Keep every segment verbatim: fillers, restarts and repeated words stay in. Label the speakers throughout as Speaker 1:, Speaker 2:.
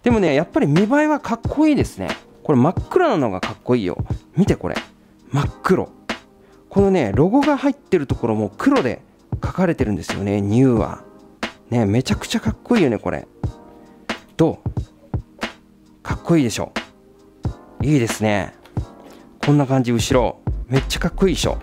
Speaker 1: でもね、やっぱり見栄えはかっこいいですね。これ真っ暗なのがかっこいいよ。見てこれ、真っ黒。このねロゴが入ってるところも黒で書かれてるんですよね。ニューはね、めちゃくちゃかっこいいよね。これどう？かっこいいでしょ。いいですね。こんな感じ。後ろめっちゃかっこいいでしょ。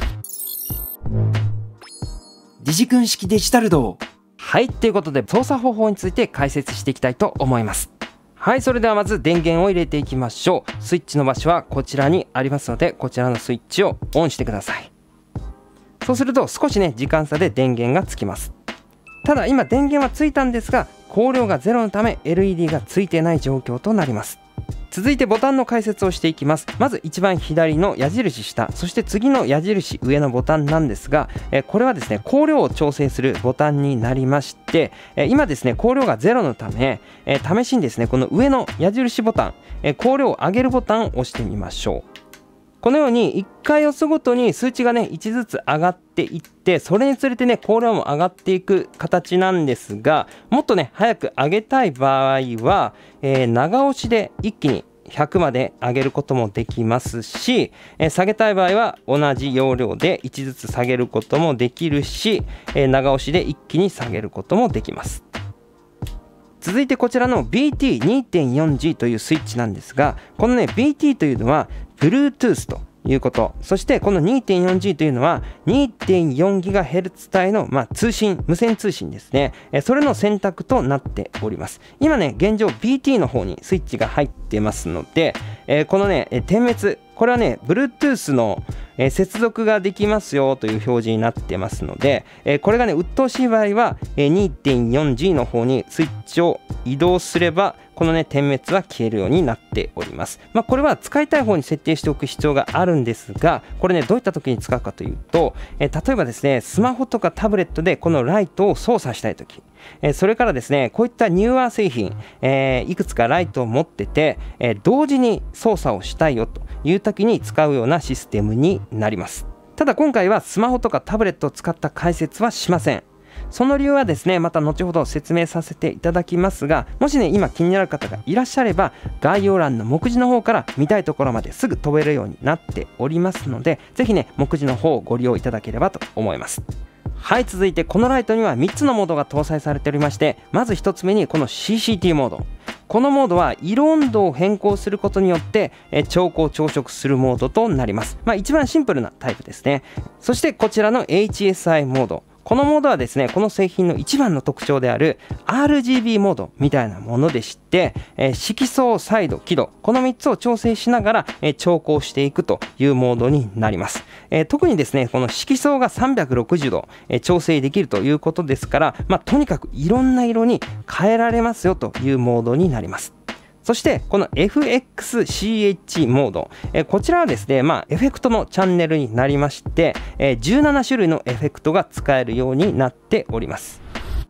Speaker 2: ディジ君式デジタル道。
Speaker 1: はい、ということで操作方法について解説していきたいと思います。はい、それではまず電源を入れていきましょう。スイッチの場所はこちらにありますので、こちらのスイッチをオンしてください。そうすると少しね時間差で電源がつきます。ただ今電源はついたんですが、光量がゼロのため エルイーディー がついていない状況となります。続いてボタンの解説をしていきます。まず一番左の矢印下、そして次の矢印上のボタンなんですが、えこれはですね光量を調整するボタンになりまして、え今ですね光量がゼロのため、え試しにですねこの上の矢印ボタン、え光量を上げるボタンを押してみましょう。このようにいっかい押すごとに数値がねいちずつ上がっていって、それにつれてね光量も上がっていく形なんですが、もっとね早く上げたい場合は、えー、長押しで一気にひゃくまで上げることもできますし、えー、下げたい場合は同じ要領でいちずつ下げることもできるし、えー、長押しで一気に下げることもできます。続いてこちらの ビーティーにてんよんジー というスイッチなんですが、このね ビーティー というのは Bluetooth ということ、そしてこの にてんよんジー というのは にてんよんギガヘルツ 帯の、まあ、通信、無線通信ですね。えそれの選択となっております。今ね現状 ビーティー の方にスイッチが入ってますので、えー、このね点滅、これはね Bluetooth のえ接続ができますよという表示になってますので、えこれがね鬱陶しい場合は にてんよんジー の方にスイッチを移動すれば、このね点滅は消えるようになっております。まあ、これは使いたい方に設定しておく必要があるんですが、これねどういった時に使うかというと、え例えばですねスマホとかタブレットでこのライトを操作したい時、えそれからですねこういったニューアー製品、えー、いくつかライトを持ってて、えー、同時に操作をしたいよという時に使うようなシステムになります。ただ今回はスマホとかタブレットを使った解説はしません。その理由はですねまた後ほど説明させていただきますが、もしね今気になる方がいらっしゃれば概要欄の目次の方から見たいところまですぐ飛べるようになっておりますので、ぜひね目次の方をご利用いただければと思います。はい、続いてこのライトにはみっつのモードが搭載されておりまして、まずひとつめにこの シーシーティー モード。このモードは色温度を変更することによってえ調光調色するモードとなります。まあ一番シンプルなタイプですね。そしてこちらの エイチエスアイ モード、このモードはですねこの製品の一番の特徴である アールジービー モードみたいなものでして、えー、色相、彩度、輝度、このみっつを調整しながら、えー、調光していくというモードになります。えー、特にですねこの色相がさんびゃくろくじゅうど、えー、調整できるということですから、まあ、とにかくいろんな色に変えられますよというモードになります。そしてこの エフエックスシーエイチ モード、えこちらはですね、まあ、エフェクトのチャンネルになりまして、えじゅうななしゅるいのエフェクトが使えるようになっております。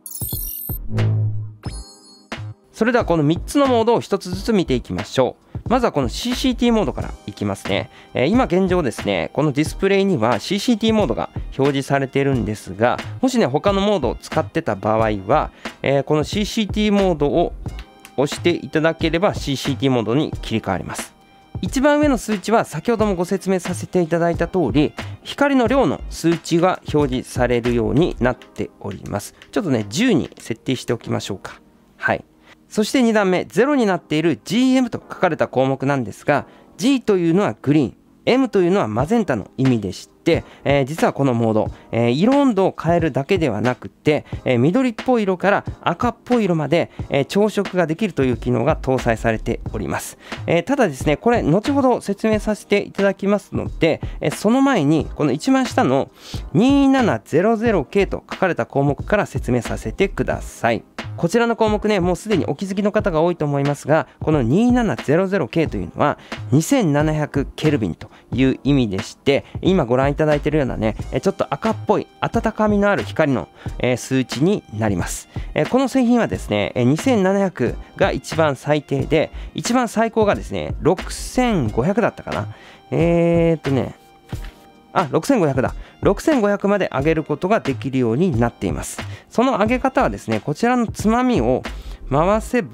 Speaker 1: それではこのみっつのモードをひとつずつ見ていきましょう。まずはこの シーシーティー モードからいきますね。え今現状ですねこのディスプレイには シーシーティー モードが表示されているんですが、もしね他のモードを使ってた場合は、えこの シーシーティー モードを押していただければ シーシーティー モードに切り替わります。一番上の数値は先ほどもご説明させていただいた通り、光の量の数値が表示されるようになっております。ちょっとねじゅうに設定しておきましょうか。はい。そしてに段目、ゼロになっている ジーエム と書かれた項目なんですが、 G というのはグリーン、 M というのはマゼンタの意味でして、えー、実はこのモード、えー、色温度を変えるだけではなくて、えー、緑っぽい色から赤っぽい色まで、えー、調色ができるという機能が搭載されております。えー、ただですねこれ後ほど説明させていただきますので、えー、その前にこの一番下の にーななぜろぜろケー と書かれた項目から説明させてください。こちらの項目ねもうすでにお気づきの方が多いと思いますが、この にーななぜろぜろケー というのはにせんななひゃくケルビンという意味でして、今ご覧いただいているようなねちょっと赤っぽい温かみのある光の数値になります。この製品はですねにせんななひゃくが一番最低で、一番最高がですねろくせんごひゃくだったかな。えーっとねあ、ろくせんごひゃくだ。ろくせんごひゃくまで上げることができるようになっています。その上げ方はですね、こちらのつまみを回せば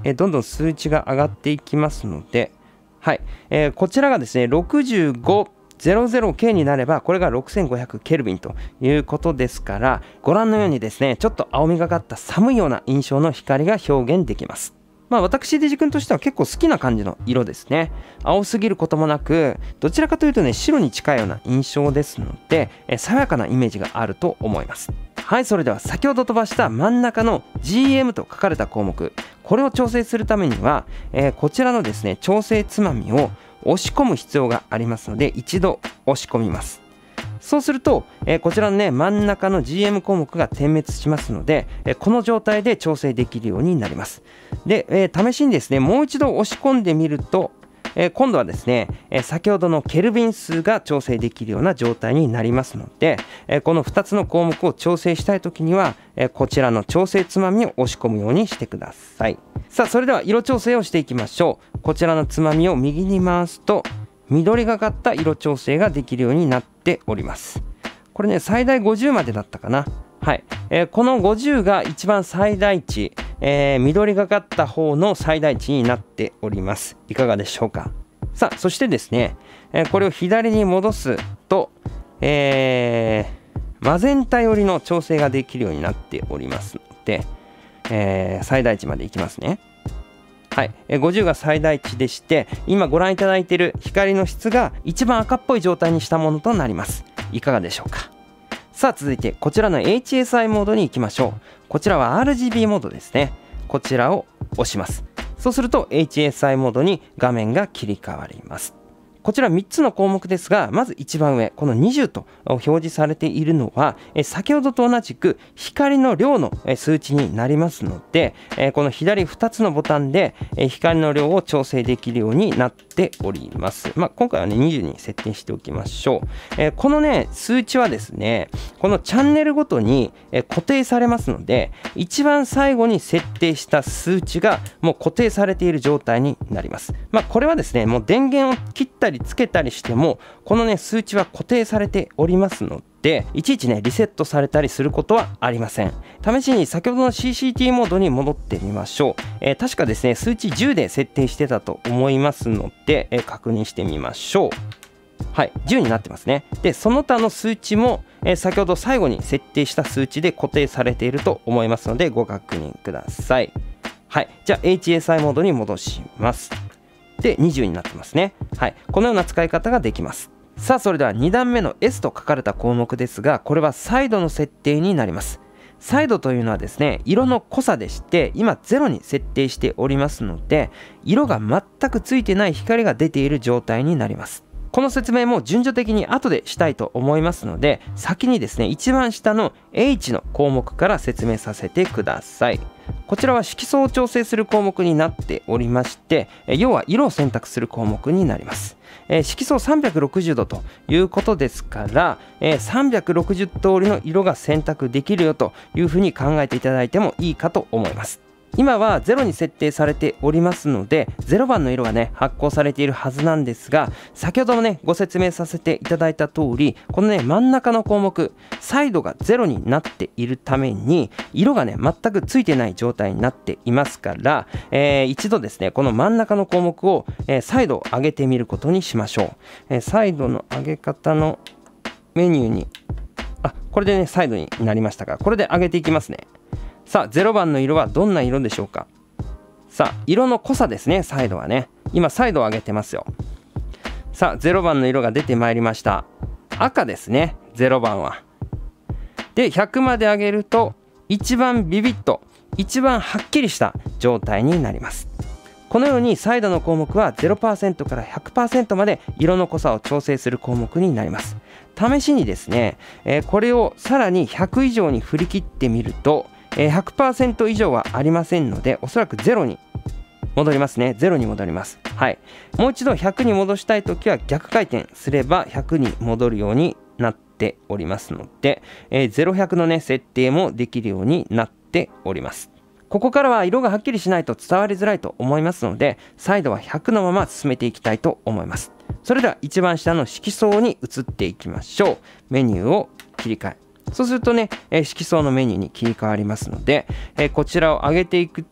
Speaker 1: えー、どんどん数値が上がっていきますので、はい、えー、こちらがですねろくじゅうごゼロゼロケー になれば、これがろくせんごひゃくケルビンということですから、ご覧のようにですねちょっと青みがかった寒いような印象の光が表現できます。まあ私デジ君としては結構好きな感じの色ですね。青すぎることもなく、どちらかというとね白に近いような印象ですので、え爽やかなイメージがあると思います。はい、それでは先ほど飛ばした真ん中の ジーエム と書かれた項目、これを調整するためには、えー、こちらのですね調整つまみを押し込む必要がありますので、一度押し込みます。そうすると、えー、こちらのね真ん中の ジーエム 項目が点滅しますので、えー、この状態で調整できるようになります。で、えー、試しにですねもう一度押し込んでみると、えー、今度はですね、えー、先ほどのケルビン数が調整できるような状態になりますので、えー、このふたつの項目を調整したいときには、えー、こちらの調整つまみを押し込むようにしてください。さあ、それでは色調整をしていきましょう。こちらのつまみを右に回すと緑がかった色調整ができるようになっております。これね最大ごじゅうまでだったかな。はい、えー、このごじゅうが一番最大値、えー、緑がかった方の最大値になっております。いかがでしょうか。さあ、そしてですね、えー、これを左に戻すと、えー、マゼンタ寄りの調整ができるようになっておりますので、えー、最大値までいきますね。はい、えー、ごじゅうが最大値でして、今ご覧いただいている光の質が一番赤っぽい状態にしたものとなります。いかがでしょうか。さあ、続いてこちらの エイチエスアイ モードに行きましょう。こちらは アールジービー モードですね。こちらを押します。そうすると エイチエスアイ モードに画面が切り替わります。こちらみっつの項目ですが、まず一番上このにじゅうと表示されているのは、え先ほどと同じく光の量の数値になりますので、えこの左ふたつのボタンでえ光の量を調整できるようになっております。まあ、今回はねにじゅうに設定しておきましょう。えこのね数値はですねこのチャンネルごとにえ固定されますので、一番最後に設定した数値がもう固定されている状態になります。まあ、これはですねもう電源を切ったりつけたりしてもこのね数値は固定されておりますので、いちいちねリセットされたりすることはありません。試しに先ほどの シーシーティー モードに戻ってみましょう。えー、確かですね数値じゅうで設定してたと思いますので、えー、確認してみましょう。はい、じゅうになってますね。でその他の数値も、えー、先ほど最後に設定した数値で固定されていると思いますのでご確認ください。はい、じゃあ エイチエスアイ モードに戻します。でにじゅうになってますね。はい、このような使い方ができます。さあ、それではに段目の エス と書かれた項目ですが、これはサイドの設定になります。サイドというのはですね色の濃さでして、今ゼロに設定しておりますので、色が全くついてない光が出ている状態になります。この説明も順序的に後でしたいと思いますので、先にですね一番下の エイチ の項目から説明させてください。こちらは色相を調整する項目になっておりまして、要は色を選択する項目になります。えー、色相さんびゃくろくじゅうどということですから、えー、さんびゃくろくじゅう通りの色が選択できるよというふうに考えていただいてもいいかと思います。今はゼロに設定されておりますので、ゼロばんの色がね発光されているはずなんですが、先ほどもねご説明させていただいた通り、このね真ん中の項目サイドがゼロになっているために色がね全くついてない状態になっていますから、えー、一度ですねこの真ん中の項目を、えー、再度上げてみることにしましょう。えー、再度の上げ方のメニューに、あ、これでね再度になりましたが、これで上げていきますね。さあゼロばんの色はどんな色でしょうか。さあ色の濃さですね。サイドはね今サイドを上げてますよ。さあゼロばんの色が出てまいりました。赤ですねゼロばんは。でひゃくまで上げると一番ビビッと一番はっきりした状態になります。このようにサイドの項目は ゼロパーセント から ひゃくパーセント まで色の濃さを調整する項目になります。試しにですね、えー、これをさらにひゃく以上に振り切ってみるとひゃくパーセント 以上はありませんので、おそらくゼロに戻りますね。ゼロに戻ります。はい。もう一度ひゃくに戻したいときは逆回転すればひゃくに戻るようになっておりますので、えー、ゼロひゃくのね設定もできるようになっております。ここからは色がはっきりしないと伝わりづらいと思いますので、サイドはひゃくのまま進めていきたいと思います。それでは一番下の色相に移っていきましょう。メニューを切り替え、そうするとね、えー、色相のメニューに切り替わりますので、えー、こちらを上げていくと、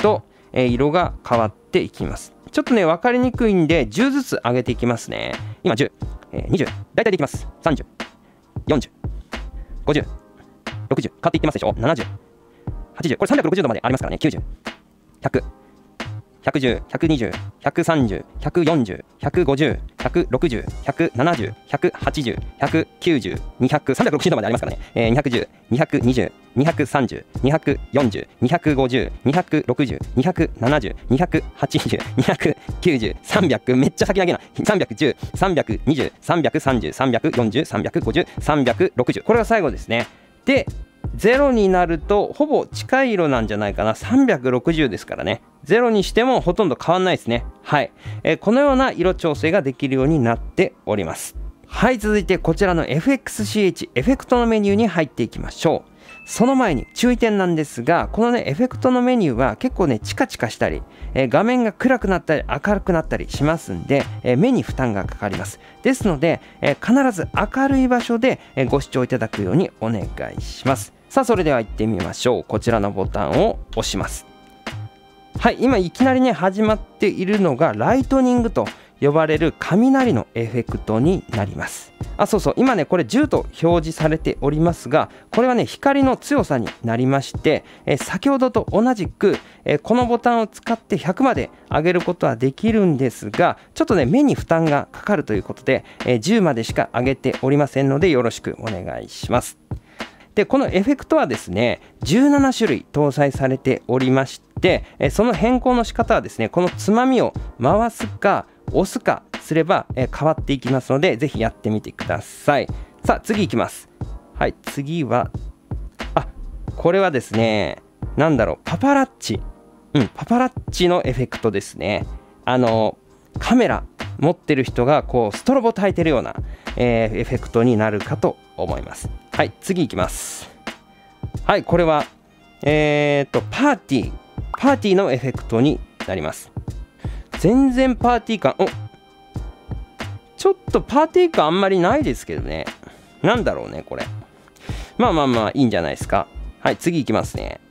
Speaker 1: えー、色が変わっていきます。ちょっとね分かりにくいんでじゅうずつ上げていきますね。今じゅう、えー、にじゅう大体でいきます。さんじゅう、よんじゅう、ごじゅう、ろくじゅう変わっていってますでしょ。ななじゅう、はちじゅう、これさんびゃくろくじゅうどまでありますからね。きゅうじゅう、ひゃく、ひゃくじゅう、ひゃくにじゅう、ひゃくさんじゅう、ひゃくよんじゅう、ひゃくごじゅう、ひゃくろくじゅう、ひゃくななじゅう、ひゃくはちじゅう、ひゃくきゅうじゅう、にひゃく、さんびゃくろくじゅうどまでありますからね。えー、にひゃくじゅう、にひゃくにじゅう、にひゃくさんじゅう、にひゃくよんじゅう、にひゃくごじゅう、にひゃくろくじゅう、にひゃくななじゅう、にひゃくはちじゅう、にひゃくきゅうじゅう、さんびゃく、めっちゃ先上げな。さんびゃくじゅう、さんびゃくにじゅう、さんびゃくさんじゅう、さんびゃくよんじゅう、さんびゃくごじゅう、さんびゃくろくじゅう。これが最後ですね。で、ゼロになるとほぼ近い色なんじゃないかな。さんびゃくろくじゅうですからね。ゼロにしてもほとんど変わんないですね。はい、えー、このような色調整ができるようになっております。はい、続いてこちらの エフエックスシーエイチ エフェクトのメニューに入っていきましょう。その前に注意点なんですが、このねエフェクトのメニューは結構ねチカチカしたり、えー、画面が暗くなったり明るくなったりしますんで、えー、目に負担がかかります。ですので、えー、必ず明るい場所で、えー、ご視聴いただくようにお願いします。さあそれでは行ってみましょう。こちらのボタンを押します。はい、今いきなりね始まっているのがライトニングと呼ばれる雷のエフェクトになります。あ、そうそう、今ねこれじゅうと表示されておりますが、これはね光の強さになりまして、え先ほどと同じく、えこのボタンを使ってひゃくまで上げることはできるんですが、ちょっとね目に負担がかかるということで、えじゅうまでしか上げておりませんのでよろしくお願いします。でこのエフェクトはですねじゅうななしゅるい搭載されておりまして、えその変更の仕方はですね、このつまみを回すか押すかすれば、え変わっていきますので、ぜひやってみてください。さあ次いきます。はい、次はあこれはですね、なんだろう、パパラッチ、うんパパラッチのエフェクトですね。あのカメラ持ってる人がこうストロボ焚いてるような、えー、エフェクトになるかと思います。はい、次いきます。はい、これはえーとパーティーパーティーのエフェクトになります。全然パーティー感、おちょっとパーティー感あんまりないですけどね。なんだろうねこれ。まあまあまあいいんじゃないですか。はい、次いきますね。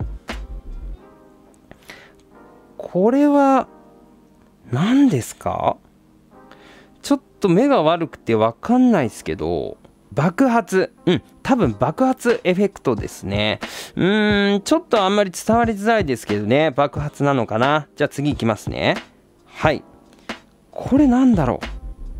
Speaker 1: これは何ですか？ちょっと目が悪くて分かんないですけど、爆発、うん多分爆発エフェクトですね。うーんちょっとあんまり伝わりづらいですけどね、爆発なのかな。じゃあ次いきますね。はい、これなんだろう。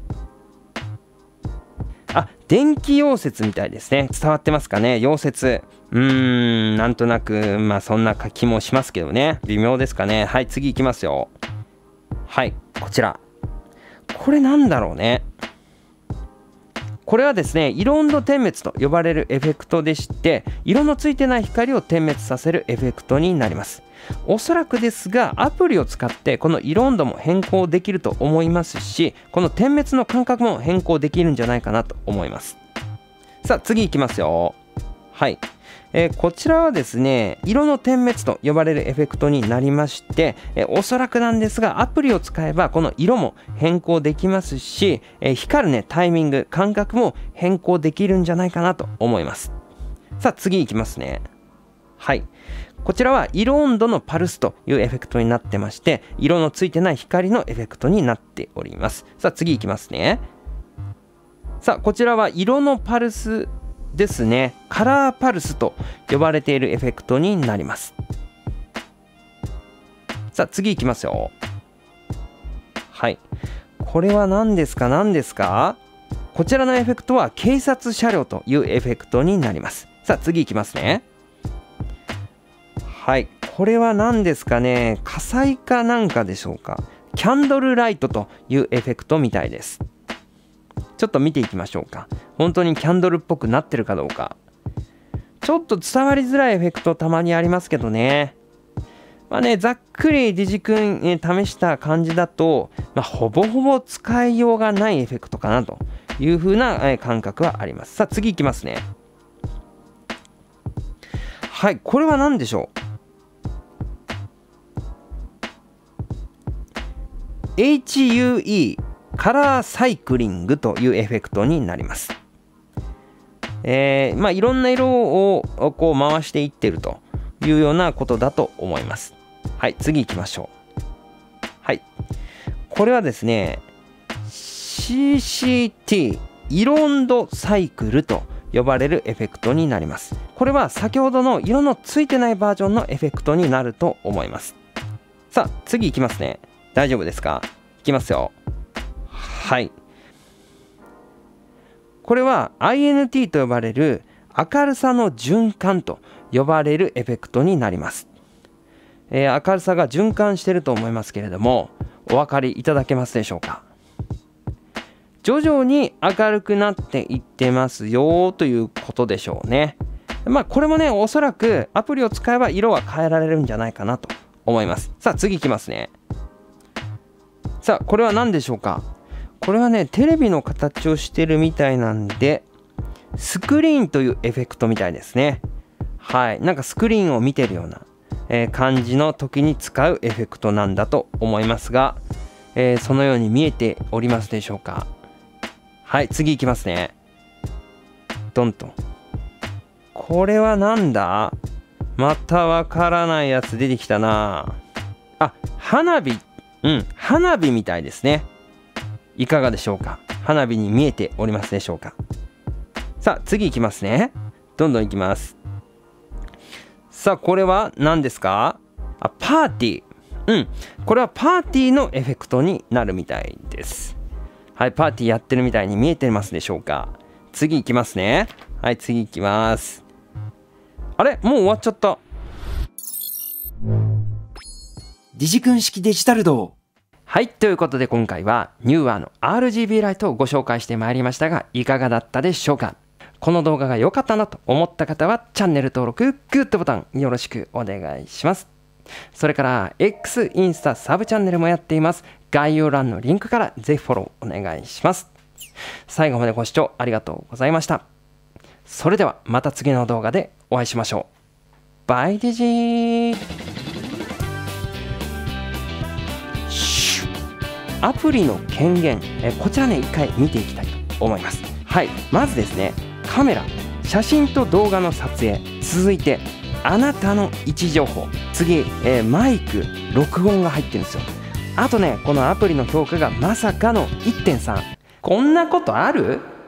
Speaker 1: あ、電気溶接みたいですね。伝わってますかね。溶接、うーんなんとなくまあそんな気もしますけどね、微妙ですかね。はい、次いきますよ。はい、こちらこれなんだろうね。これはですね色温度点滅と呼ばれるエフェクトでして、色のついてない光を点滅させるエフェクトになります。おそらくですがアプリを使ってこの色温度も変更できると思いますし、この点滅の間隔も変更できるんじゃないかなと思います。さあ次いきますよ。はい、えー、こちらはですね色の点滅と呼ばれるエフェクトになりまして、えー、おそらくなんですがアプリを使えばこの色も変更できますし、えー、光るねタイミング間隔も変更できるんじゃないかなと思います。さあ次いきますね。はい、こちらは色温度のパルスというエフェクトになってまして、色のついてない光のエフェクトになっております。さあ次いきますね。さあこちらは色のパルスですね。カラーパルスと呼ばれているエフェクトになります。さあ次いきますよ。はい、これは何ですか何ですか。こちらのエフェクトは警察車両というエフェクトになります。さあ次いきますね。はい、これは何ですかね。火災かなんかでしょうか。キャンドルライトというエフェクトみたいです。ちょっと見ていきましょうか。本当にキャンドルっぽくなってるかどうか。ちょっと伝わりづらいエフェクトたまにありますけどね。まあね、ざっくりディジ君、えー、試した感じだと、まあ、ほぼほぼ使いようがないエフェクトかなという風な、えー、感覚はあります。さあ次いきますね。はい、これは何でしょう。エイチユーイー カラーサイクリングというエフェクトになります。えー、まあいろんな色をこう回していってるというようなことだと思います。 はい、次行きましょう。はい、これはですね シーシーティー イロンドサイクルと呼ばれるエフェクトになります。これは先ほどの色のついてないバージョンのエフェクトになると思います。さあ次いきますね。大丈夫ですか？いきますよ。はい、これは アイエヌティー と呼ばれる明るさの循環と呼ばれるエフェクトになります。えー、明るさが循環していると思いますけれども、お分かりいただけますでしょうか？徐々に明るくなっていってますよということでしょうね。まあこれもね、おそらくアプリを使えば色は変えられるんじゃないかなと思います。さあ次いきますね。さあこれは何でしょうか？これはね、テレビの形をしてるみたいなんで、スクリーンというエフェクトみたいですね。はい、なんかスクリーンを見てるような、えー、感じの時に使うエフェクトなんだと思いますが、えー、そのように見えておりますでしょうか？はい、次いきますね。ドンと。これはなんだ？またわからないやつ出てきたな。あ、花火。うん、花火みたいですね。いかがでしょうか？花火に見えておりますでしょうか？さあ次いきますね。どんどんいきます。さあこれは何ですか？あ、パーティー。うん、これはパーティーのエフェクトになるみたいです。はい、パーティーやってるみたいに見えてますでしょうか？次いきますね。はい、次いきます。あれ、もう終わっちゃった。
Speaker 2: ディジ君式デジタル道。
Speaker 1: はい、ということで今回はニューアーの アールジービー ライトをご紹介してまいりましたが、いかがだったでしょうか？この動画が良かったなと思った方はチャンネル登録、グッドボタンよろしくお願いします。それから X、インスタ、サブチャンネルもやっています。概要欄のリンクからぜひフォローお願いします。最後までご視聴ありがとうございました。それではまた次の動画でお会いしましょう。バイデジー。アプリの権限、えこちらね一回見ていきたいと思います。はい、まずですね、カメラ、写真と動画の撮影、続いてあなたの位置情報、次、えー、マイク、録音が入ってるんですよ。あとね、このアプリの評価がまさかのいってんさん。こんなことある？